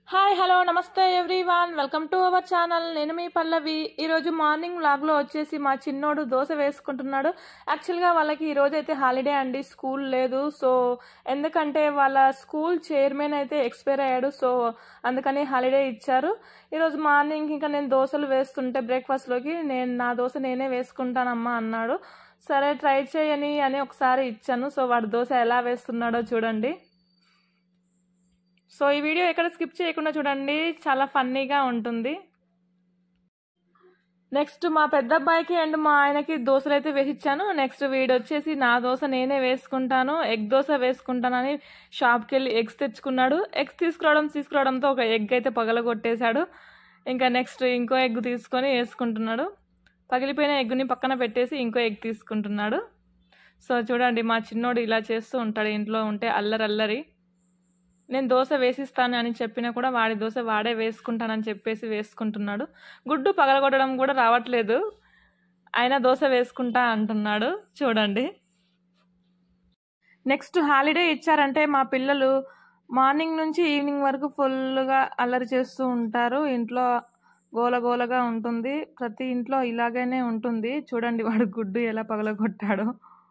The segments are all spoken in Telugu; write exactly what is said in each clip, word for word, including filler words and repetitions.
హాయ్ హలో నమస్తే everyone welcome to our channel. నేను మీ పల్లవి. ఈరోజు మార్నింగ్ వ్లాగ్లో వచ్చేసి మా చిన్నోడు దోశ వేసుకుంటున్నాడు. యాక్చువల్గా వాళ్ళకి ఈరోజు అయితే హాలిడే అండి, స్కూల్ లేదు. సో ఎందుకంటే వాళ్ళ స్కూల్ చైర్మన్ అయితే ఎక్స్పైర్ అయ్యాడు, సో అందుకని హాలిడే ఇచ్చారు. ఈరోజు మార్నింగ్ ఇంకా నేను దోశలు వేస్తుంటే బ్రేక్ఫాస్ట్లోకి నేను నా దోశ నేనే వేసుకుంటానమ్మా అన్నాడు. సరే ట్రై చేయని అని ఒకసారి ఇచ్చాను. సో వాడు దోశ ఎలా వేస్తున్నాడో చూడండి. సో ఈ వీడియో ఎక్కడ స్కిప్ చేయకుండా చూడండి, చాలా ఫన్నీగా ఉంటుంది. నెక్స్ట్ మా పెద్ద అబ్బాయికి అండ్ మా ఆయనకి దోశలు అయితే వేసిచ్చాను. నెక్స్ట్ వీడు వచ్చేసి నా దోశ నేనే వేసుకుంటాను, ఎగ్ దోశ వేసుకుంటానని షాప్కి వెళ్ళి ఎగ్స్ తెచ్చుకున్నాడు. ఎగ్స్ తీసుకురావడం తీసుకురావడంతో ఒక ఎగ్ అయితే పగలగొట్టేశాడు. ఇంకా నెక్స్ట్ ఇంకో ఎగ్ తీసుకొని వేసుకుంటున్నాడు. పగిలిపోయిన ఎగ్ని పక్కన పెట్టేసి ఇంకో ఎగ్ తీసుకుంటున్నాడు. సో చూడండి, మా చిన్నోడు ఇలా చేస్తూ ఉంటాడు ఇంట్లో ఉంటే, అల్లరి అల్లరి. నేను దోశ వేసిస్తాను అని చెప్పినా కూడా వాడి దోశ వాడే వేసుకుంటానని చెప్పేసి వేసుకుంటున్నాడు. గుడ్డు పగలగొట్టడం కూడా రావట్లేదు, ఆయన దోశ వేసుకుంటా అంటున్నాడు. చూడండి, నెక్స్ట్ హాలిడే ఇచ్చారంటే మా పిల్లలు మార్నింగ్ నుంచి ఈవినింగ్ వరకు ఫుల్గా అల్లరి చేస్తూ ఉంటారు. ఇంట్లో గోలగోలగా ఉంటుంది, ప్రతి ఇంట్లో ఇలాగనే ఉంటుంది. చూడండి వాడు గుడ్డు ఎలా పగలగొట్టాడో.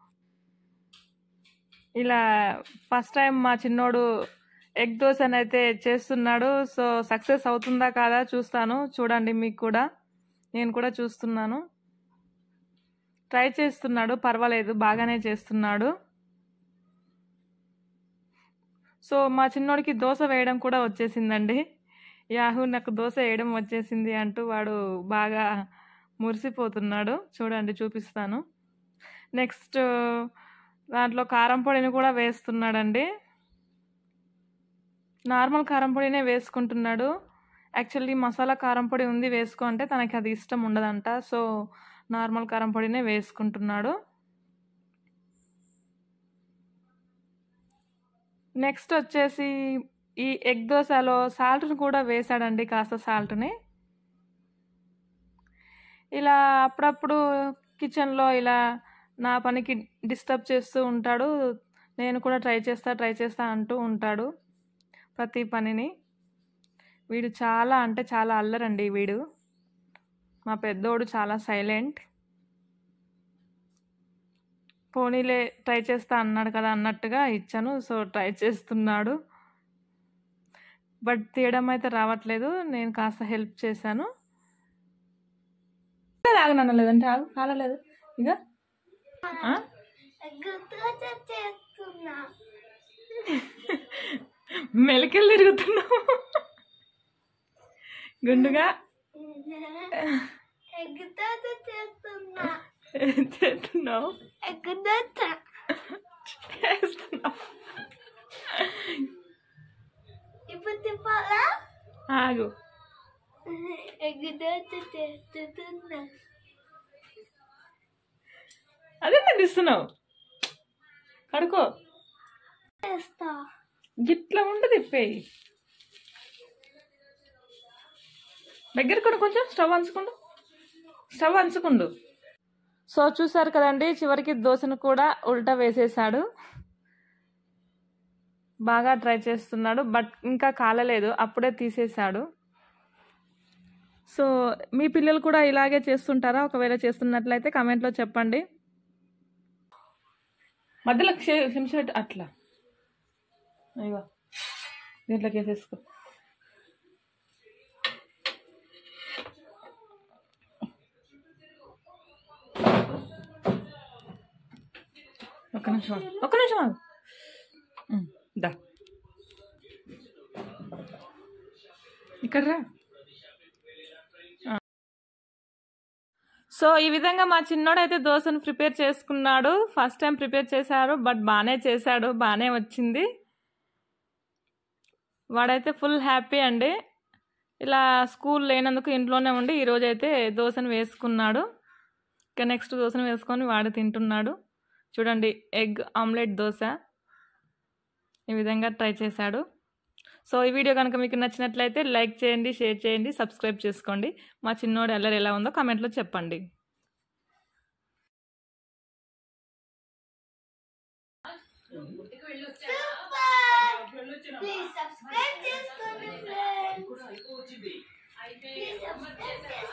ఇలా ఫస్ట్ టైం మా చిన్నోడు ఎగ్ దోశని అయితే చేస్తున్నాడు. సో సక్సెస్ అవుతుందా కాదా చూస్తాను, చూడండి మీకు కూడా. నేను కూడా చూస్తున్నాను. ట్రై చేస్తున్నాడు, పర్వాలేదు, బాగానే చేస్తున్నాడు. సో మా చిన్నోడికి దోశ వేయడం కూడా వచ్చేసిందండి. యాహూ నాకు దోశ వేయడం వచ్చేసింది అంటూ వాడు బాగా మురిసిపోతున్నాడు. చూడండి, చూపిస్తాను. నెక్స్ట్ దాంట్లో కారం పొడిని కూడా వేస్తున్నాడండి. నార్మల్ కారం పొడినే వేసుకుంటున్నాడు. యాక్చువల్లీ మసాలా కారం పొడి ఉంది వేసుకో అంటే తనకి అది ఇష్టం ఉండదంట. సో నార్మల్ కారం పొడినే వేసుకుంటున్నాడు. నెక్స్ట్ వచ్చేసి ఈ ఎగ్ దోశలో సాల్ట్ని కూడా వేసాడండి, కాస్త సాల్ట్ని. ఇలా అప్పుడప్పుడు కిచెన్లో ఇలా నా పనికి డిస్టర్బ్ చేస్తూ ఉంటాడు. నేను కూడా ట్రై చేస్తా ట్రై చేస్తా అంటూ ఉంటాడు ప్రతి పనిని. వీడు చాలా అంటే చాలా అల్లరండి వీడు. మా పెద్దోడు చాలా సైలెంట్. పోనీలే ట్రై చేస్తా అన్నాడు కదా అన్నట్టుగా ఇచ్చాను. సో ట్రై చేస్తున్నాడు, బట్ తీయడం అయితే రావట్లేదు. నేను కాస్త హెల్ప్ చేశాను. ఆగనన్న లేదంటే ఆగు, కాలలేదు ఇక. మెలికలు తిరుగుతున్నావు గుండుగా చేస్తున్నావు. ఆగు, అదే తీస్తున్నావు. కడుకో, గిట్లా ఉండదు ఇప్పేయి. దగ్గర కూడా కొంచెం స్టవ్ అంచుకుండు, స్టవ్ అంచుకుండు. సో చూసారు కదండి, చివరికి దోశను కూడా ఉల్టా వేసేసాడు. బాగా ట్రై చేస్తున్నాడు, బట్ ఇంకా కాలలేదు, అప్పుడే తీసేశాడు. సో మీ పిల్లలు కూడా ఇలాగే చేస్తుంటారా? ఒకవేళ చేస్తున్నట్లయితే కామెంట్లో చెప్పండి. మధ్యలో క్షమించ అట్లా అయ్యో దీంట్లోకి వేసేసుకో. ఒక్క నిమిషం ఒక్క నిమిషం దా ఇక్కడ రా. సో ఈ విధంగా మా చిన్నోడైతే దోశను ప్రిపేర్ చేసుకున్నాడు. ఫస్ట్ టైం ప్రిపేర్ చేశాడు, బట్ బాగానే చేశాడు, బాగానే వచ్చింది. వాడైతే ఫుల్ హ్యాపీ అండి. ఇలా స్కూల్ లేనందుకు ఇంట్లోనే ఉండి ఈరోజు అయితే దోశను వేసుకున్నాడు. ఇక నెక్స్ట్ దోశను వేసుకొని వాడు తింటున్నాడు. చూడండి, ఎగ్ ఆమ్లెట్ దోశ ఈ విధంగా ట్రై చేశాడు. సో ఈ వీడియో కనుక మీకు నచ్చినట్లయితే లైక్ చేయండి, షేర్ చేయండి, సబ్స్క్రైబ్ చేసుకోండి. మా చిన్నోడు అల్లరి ఎలా ఉందో కామెంట్లో చెప్పండి. Please subscribe to అయితే